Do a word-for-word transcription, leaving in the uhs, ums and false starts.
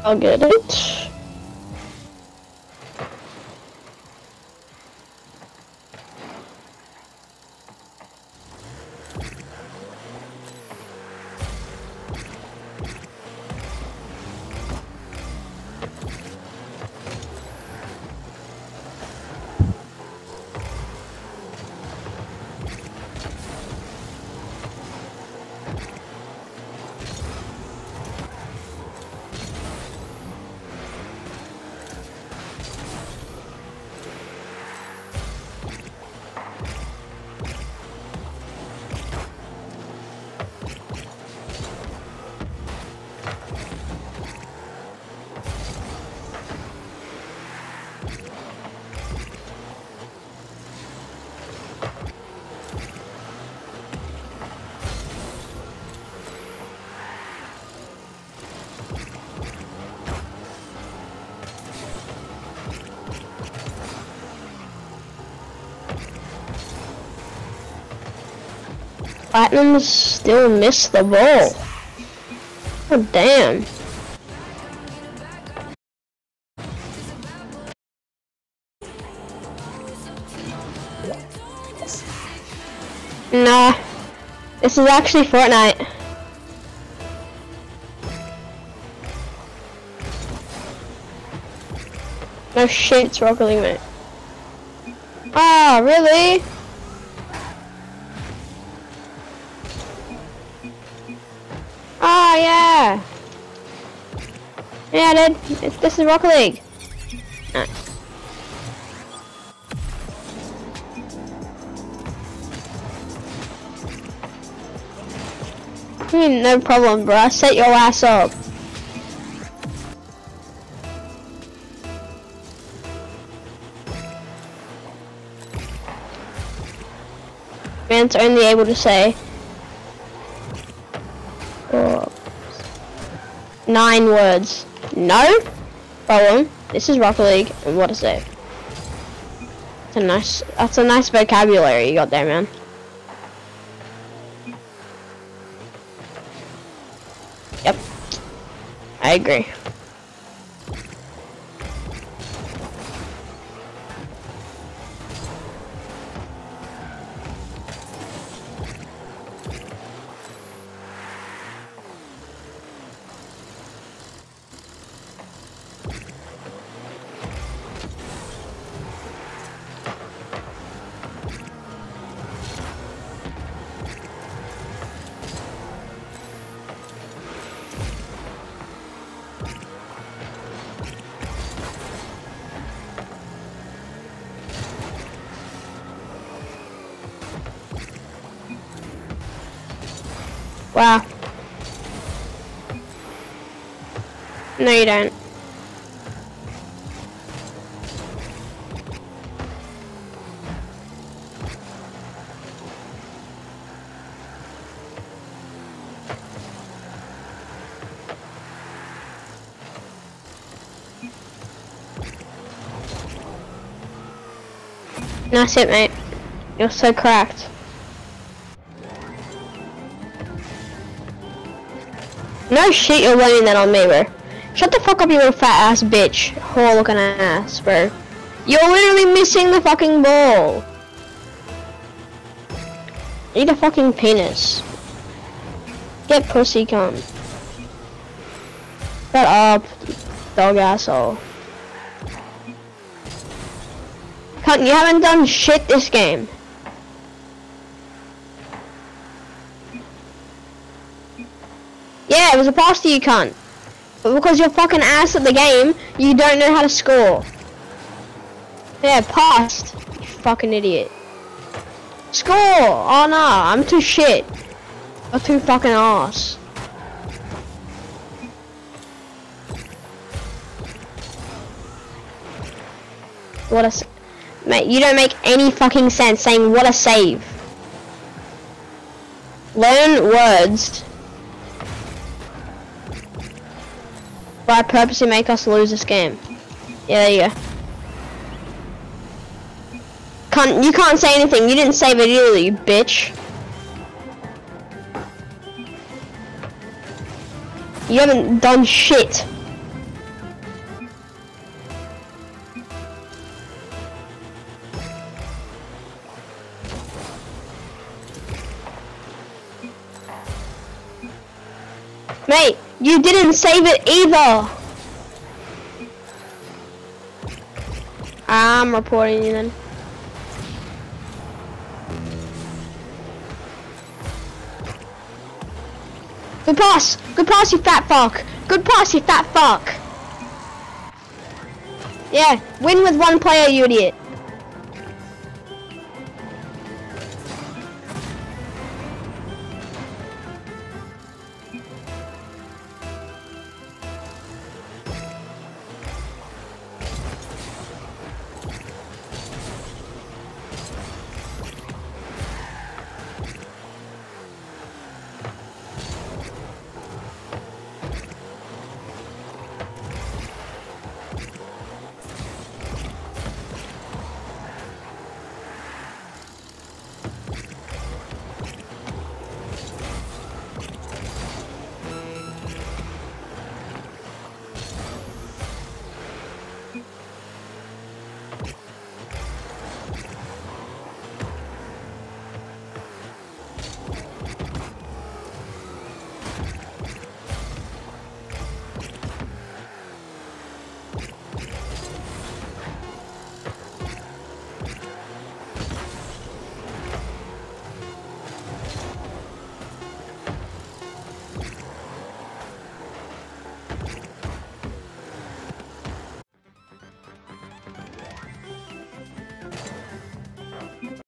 I'll get it. Platinum still missed the ball. Oh damn. Nah, this is actually Fortnite. No shit, it's Rocket League, mate. Ah, oh, really? Oh yeah. Yeah, dude. It's, this is Rocket League. Ah. I mean, no problem, bro. Set your ass up. Man's only able to say oh, nine words. No problem. This is Rocket League, and what a save. That's a nice. That's a nice vocabulary you got there, man. Yep, I agree. Wow. No, you don't. That's it, mate. You're so cracked. No shit, you're learning that on me, bro. Shut the fuck up, you little fat ass bitch. Whore looking ass, bro. You're literally missing the fucking ball. Eat a fucking penis. Get pussy, cunt. Shut up, dog asshole. Cunt, you haven't done shit this game. Yeah, it was a pass to you, cunt. But because you're fucking ass at the game, you don't know how to score. Yeah, passed. You fucking idiot. Score! Oh no, I'm too shit. I'm too fucking ass. What a s- mate, you don't make any fucking sense saying what a save. Learn words. But I purposely make us lose this game. Yeah, there you go. Can't, you can't say anything. You didn't save it either, you bitch. You haven't done shit. Mate, you didn't save it either. I'm reporting you then. Good pass! Good pass, you fat fuck! Good pass, you fat fuck! Yeah, win with one player, you idiot.